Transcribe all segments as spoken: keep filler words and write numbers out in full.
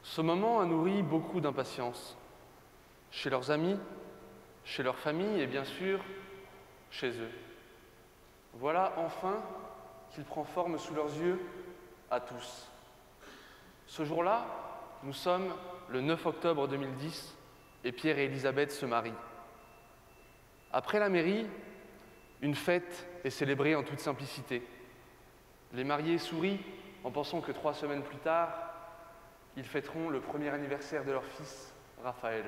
Ce moment a nourri beaucoup d'impatience, chez leurs amis, chez leur famille et bien sûr, chez eux. Voilà enfin qu'il prend forme sous leurs yeux à tous. Ce jour-là, nous sommes le neuf octobre deux mille dix et Pierre et Élisabeth se marient. Après la mairie, une fête est célébrée en toute simplicité. Les mariés sourient en pensant que trois semaines plus tard, ils fêteront le premier anniversaire de leur fils, Raphaël.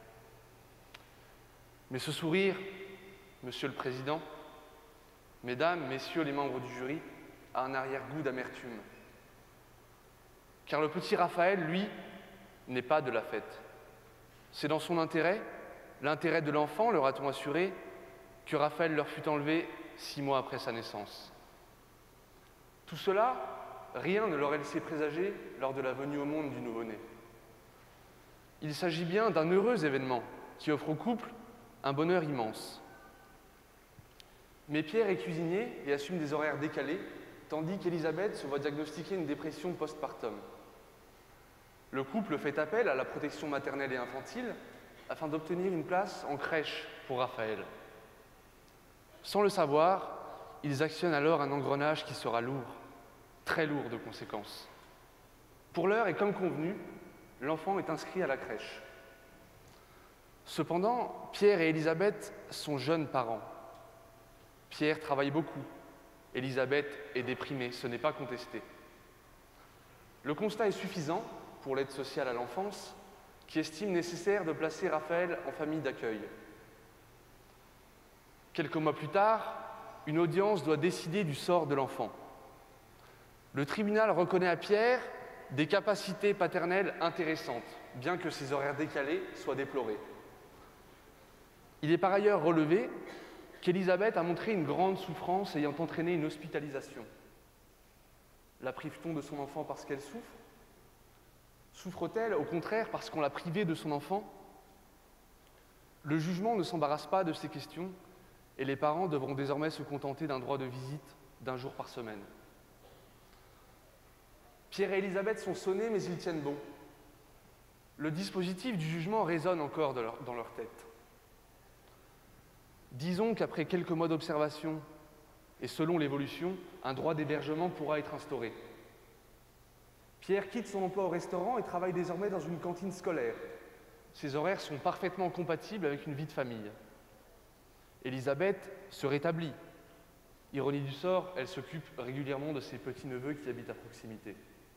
Mais ce sourire, Monsieur le Président, Mesdames, Messieurs les membres du jury, a un arrière-goût d'amertume. Car le petit Raphaël, lui, n'est pas de la fête. C'est dans son intérêt, l'intérêt de l'enfant, leur a-t-on assuré, que Raphaël leur fut enlevé six mois après sa naissance. Tout cela, rien ne l'aurait laissé présager lors de la venue au monde du nouveau-né. Il s'agit bien d'un heureux événement qui offre au couple un bonheur immense. Mais Pierre est cuisinier et assume des horaires décalés, tandis qu'Élisabeth se voit diagnostiquer une dépression postpartum. Le couple fait appel à la protection maternelle et infantile afin d'obtenir une place en crèche pour Raphaël. Sans le savoir, ils actionnent alors un engrenage qui sera lourd, très lourd de conséquences. Pour l'heure, et comme convenu, l'enfant est inscrit à la crèche. Cependant, Pierre et Élisabeth sont jeunes parents. Pierre travaille beaucoup. Élisabeth est déprimée, ce n'est pas contesté. Le constat est suffisant pour l'aide sociale à l'enfance, qui estime nécessaire de placer Raphaël en famille d'accueil. Quelques mois plus tard, une audience doit décider du sort de l'enfant. Le tribunal reconnaît à Pierre des capacités paternelles intéressantes, bien que ses horaires décalés soient déplorés. Il est par ailleurs relevé qu'Élisabeth a montré une grande souffrance ayant entraîné une hospitalisation. La prive-t-on de son enfant parce qu'elle souffre? Souffre-t-elle au contraire parce qu'on l'a privée de son enfant? Le jugement ne s'embarrasse pas de ces questions et les parents devront désormais se contenter d'un droit de visite d'un jour par semaine. Pierre et Élisabeth sont sonnés, mais ils tiennent bon. Le dispositif du jugement résonne encore de leur, dans leur tête. Disons qu'après quelques mois d'observation, et selon l'évolution, un droit d'hébergement pourra être instauré. Pierre quitte son emploi au restaurant et travaille désormais dans une cantine scolaire. Ses horaires sont parfaitement compatibles avec une vie de famille. Élisabeth se rétablit. Ironie du sort, elle s'occupe régulièrement de ses petits-neveux qui habitent à proximité.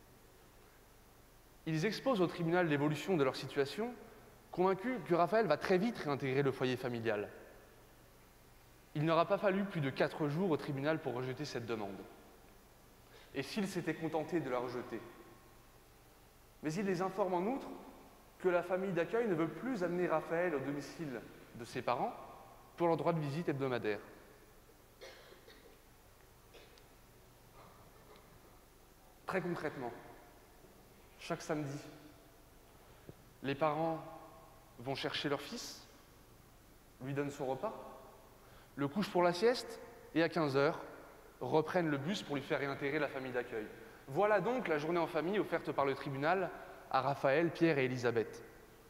Ils exposent au tribunal l'évolution de leur situation, convaincus que Raphaël va très vite réintégrer le foyer familial. Il n'aura pas fallu plus de quatre jours au tribunal pour rejeter cette demande. Et s'il s'était contenté de la rejeter? Mais il les informe en outre que la famille d'accueil ne veut plus amener Raphaël au domicile de ses parents pour leur droit de visite hebdomadaire. Très concrètement, chaque samedi, les parents vont chercher leur fils, lui donnent son repas, le couchent pour la sieste et à quinze heures, reprennent le bus pour lui faire réintégrer la famille d'accueil. Voilà donc la journée en famille offerte par le tribunal à Raphaël, Pierre et Élisabeth.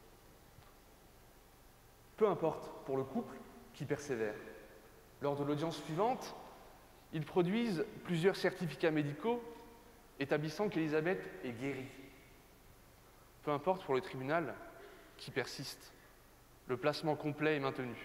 Peu importe pour le couple qui persévère. Lors de l'audience suivante, ils produisent plusieurs certificats médicaux établissant qu'Élisabeth est guérie. Peu importe pour le tribunal qui persiste. Le placement complet est maintenu.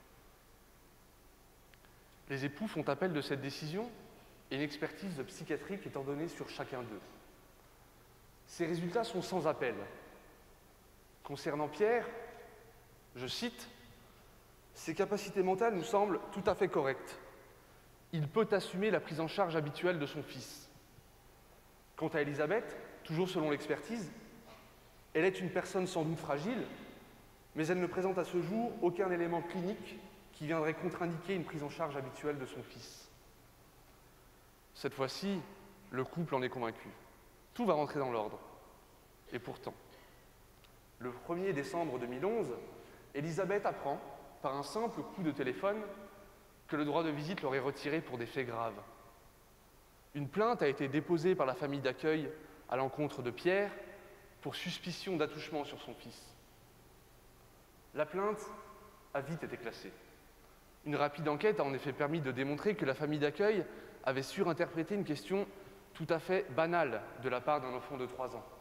Les époux font appel de cette décision et une expertise psychiatrique est ordonnée sur chacun d'eux. Ces résultats sont sans appel. Concernant Pierre, je cite, « Ses capacités mentales nous semblent tout à fait correctes. Il peut assumer la prise en charge habituelle de son fils. » Quant à Élisabeth, toujours selon l'expertise, elle est une personne sans doute fragile, mais elle ne présente à ce jour aucun élément clinique qui viendrait contre-indiquer une prise en charge habituelle de son fils. Cette fois-ci, le couple en est convaincu. Tout va rentrer dans l'ordre. Et pourtant, le premier décembre deux mille onze, Élisabeth apprend, par un simple coup de téléphone, que le droit de visite leur est retiré pour des faits graves. Une plainte a été déposée par la famille d'accueil à l'encontre de Pierre pour suspicion d'attouchement sur son fils. La plainte a vite été classée. Une rapide enquête a en effet permis de démontrer que la famille d'accueil avait surinterprété une question tout à fait banale de la part d'un enfant de trois ans.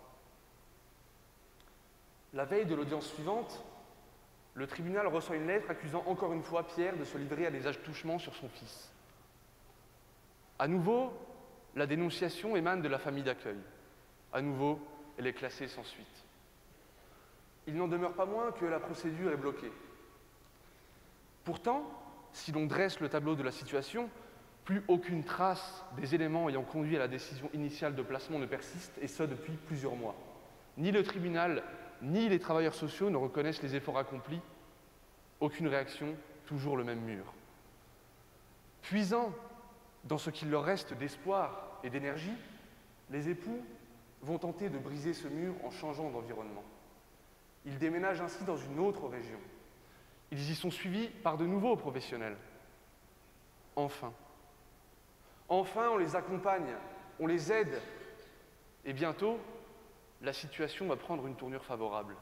La veille de l'audience suivante, le tribunal reçoit une lettre accusant encore une fois Pierre de se livrer à des attouchements sur son fils. À nouveau, la dénonciation émane de la famille d'accueil. À nouveau, elle est classée sans suite. Il n'en demeure pas moins que la procédure est bloquée. Pourtant, si l'on dresse le tableau de la situation, plus aucune trace des éléments ayant conduit à la décision initiale de placement ne persiste, et ce depuis plusieurs mois. Ni le tribunal, ni les travailleurs sociaux ne reconnaissent les efforts accomplis. Aucune réaction, toujours le même mur. Puisant dans ce qu'il leur reste d'espoir et d'énergie, les époux vont tenter de briser ce mur en changeant d'environnement. Ils déménagent ainsi dans une autre région. Ils y sont suivis par de nouveaux professionnels. Enfin. Enfin, on les accompagne, on les aide. Et bientôt, la situation va prendre une tournure favorable.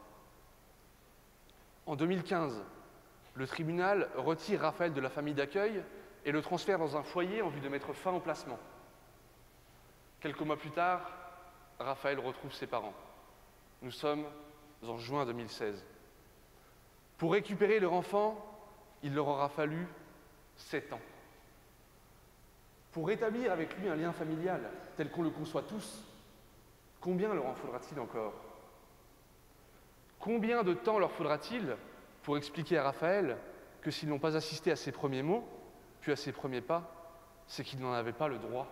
En deux mille quinze, le tribunal retire Raphaël de la famille d'accueil et le transfère dans un foyer en vue de mettre fin au placement. Quelques mois plus tard, Raphaël retrouve ses parents. Nous sommes en juin deux mille seize. Pour récupérer leur enfant, il leur aura fallu sept ans. Pour rétablir avec lui un lien familial tel qu'on le conçoit tous, combien leur en faudra-t-il encore? Combien de temps leur faudra-t-il pour expliquer à Raphaël que s'ils n'ont pas assisté à ses premiers mots, puis à ses premiers pas, c'est qu'ils n'en avaient pas le droit?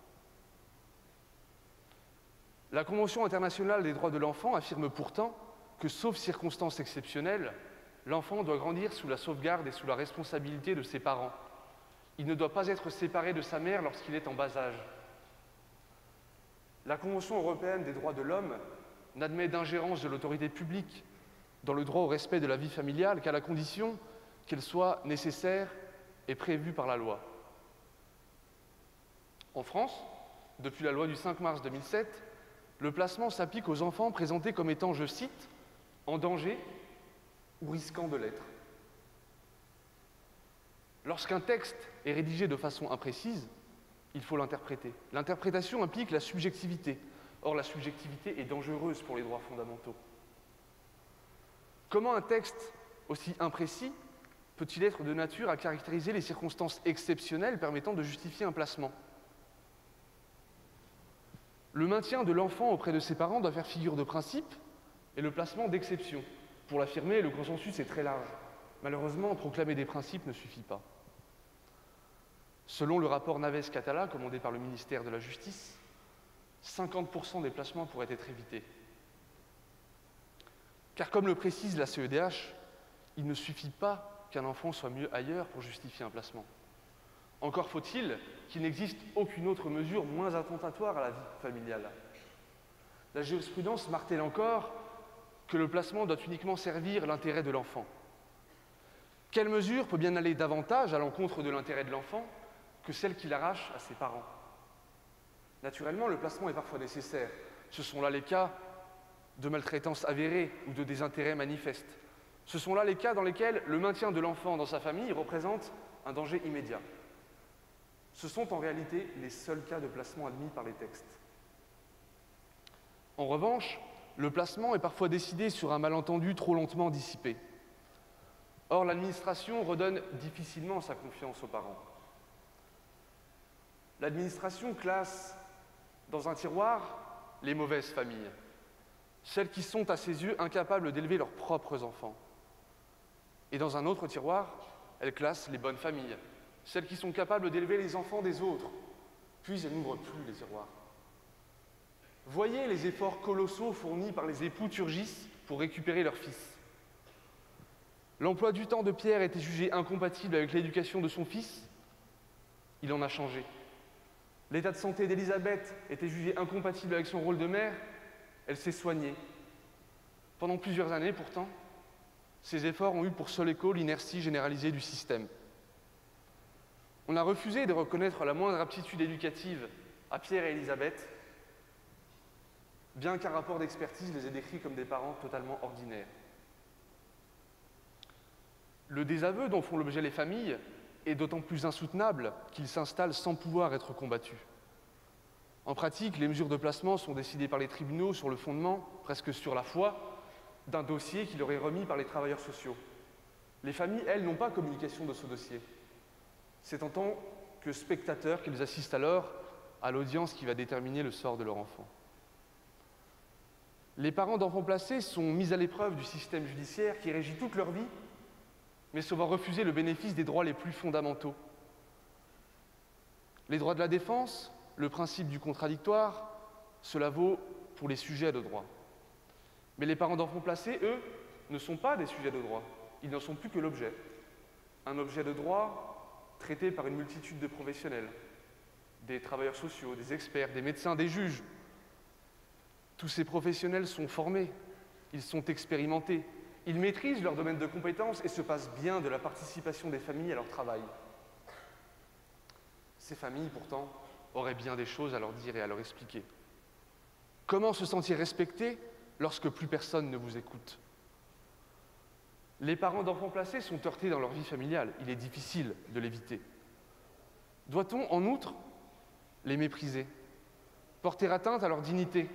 La Convention internationale des droits de l'enfant affirme pourtant que, sauf circonstances exceptionnelles, l'enfant doit grandir sous la sauvegarde et sous la responsabilité de ses parents. Il ne doit pas être séparé de sa mère lorsqu'il est en bas âge. La Convention européenne des droits de l'homme n'admet d'ingérence de l'autorité publique dans le droit au respect de la vie familiale qu'à la condition qu'elle soit nécessaire et prévue par la loi. En France, depuis la loi du cinq mars deux mille sept, le placement s'applique aux enfants présentés comme étant, je cite, « en danger ou risquant de l'être ». Lorsqu'un texte est rédigé de façon imprécise, il faut l'interpréter. L'interprétation implique la subjectivité. Or, la subjectivité est dangereuse pour les droits fondamentaux. Comment un texte aussi imprécis peut-il être de nature à caractériser les circonstances exceptionnelles permettant de justifier un placement? Le maintien de l'enfant auprès de ses parents doit faire figure de principe et le placement d'exception. Pour l'affirmer, le consensus est très large. Malheureusement, proclamer des principes ne suffit pas. Selon le rapport Naves-Catala, commandé par le ministère de la Justice, cinquante pour cent des placements pourraient être évités. Car comme le précise la C E D H, il ne suffit pas qu'un enfant soit mieux ailleurs pour justifier un placement. Encore faut-il qu'il n'existe aucune autre mesure moins attentatoire à la vie familiale. La jurisprudence martèle encore que le placement doit uniquement servir l'intérêt de l'enfant. Quelle mesure peut bien aller davantage à l'encontre de l'intérêt de l'enfant que celle qui l'arrache à ses parents? Naturellement, le placement est parfois nécessaire. Ce sont là les cas de maltraitance avérée ou de désintérêt manifeste. Ce sont là les cas dans lesquels le maintien de l'enfant dans sa famille représente un danger immédiat. Ce sont en réalité les seuls cas de placement admis par les textes. En revanche, le placement est parfois décidé sur un malentendu trop lentement dissipé. Or, l'administration redonne difficilement sa confiance aux parents. L'administration classe dans un tiroir les mauvaises familles, celles qui sont à ses yeux incapables d'élever leurs propres enfants. Et dans un autre tiroir, elle classe les bonnes familles, celles qui sont capables d'élever les enfants des autres. Puis elle n'ouvre plus les tiroirs. Voyez les efforts colossaux fournis par les époux Turgis pour récupérer leur fils. L'emploi du temps de Pierre était jugé incompatible avec l'éducation de son fils. Il en a changé. L'état de santé d'Élisabeth était jugé incompatible avec son rôle de mère. Elle s'est soignée. Pendant plusieurs années, pourtant, ces efforts ont eu pour seul écho l'inertie généralisée du système. On a refusé de reconnaître la moindre aptitude éducative à Pierre et Élisabeth. bien qu'un rapport d'expertise les ait décrits comme des parents totalement ordinaires. Le désaveu dont font l'objet les familles est d'autant plus insoutenable qu'il s'installe sans pouvoir être combattu. En pratique, les mesures de placement sont décidées par les tribunaux sur le fondement, presque sur la foi, d'un dossier qui leur est remis par les travailleurs sociaux. Les familles, elles, n'ont pas communication de ce dossier. C'est en tant que spectateurs qu'elles assistent alors à l'audience qui va déterminer le sort de leur enfant. Les parents d'enfants placés sont mis à l'épreuve du système judiciaire qui régit toute leur vie, mais se voient refuser le bénéfice des droits les plus fondamentaux. Les droits de la défense, le principe du contradictoire, cela vaut pour les sujets de droit. Mais les parents d'enfants placés, eux, ne sont pas des sujets de droit. Ils n'en sont plus que l'objet. Un objet de droit traité par une multitude de professionnels, des travailleurs sociaux, des experts, des médecins, des juges. Tous ces professionnels sont formés, ils sont expérimentés, ils maîtrisent leur domaine de compétences et se passent bien de la participation des familles à leur travail. Ces familles, pourtant, auraient bien des choses à leur dire et à leur expliquer. Comment se sentir respecté lorsque plus personne ne vous écoute? Les parents d'enfants placés sont heurtés dans leur vie familiale, il est difficile de l'éviter. Doit-on, en outre, les mépriser, porter atteinte à leur dignité?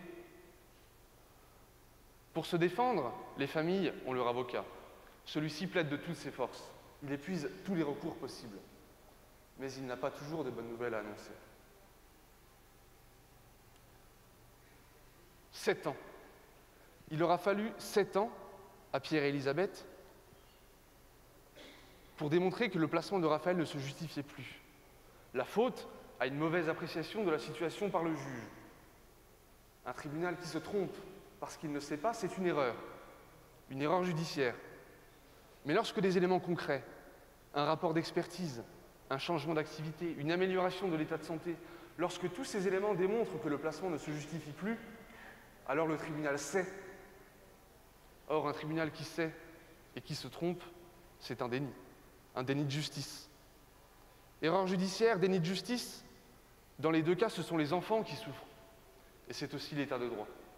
Pour se défendre, les familles ont leur avocat. Celui-ci plaide de toutes ses forces. Il épuise tous les recours possibles. Mais il n'a pas toujours de bonnes nouvelles à annoncer. Sept ans. Il aura fallu sept ans à Pierre et Élisabeth pour démontrer que le placement de Raphaël ne se justifiait plus. La faute à une mauvaise appréciation de la situation par le juge. Un tribunal qui se trompe parce qu'il ne sait pas, c'est une erreur, une erreur judiciaire. Mais lorsque des éléments concrets, un rapport d'expertise, un changement d'activité, une amélioration de l'état de santé, lorsque tous ces éléments démontrent que le placement ne se justifie plus, alors le tribunal sait. Or, un tribunal qui sait et qui se trompe, c'est un déni, un déni de justice. Erreur judiciaire, déni de justice, dans les deux cas, ce sont les enfants qui souffrent. Et c'est aussi l'état de droit.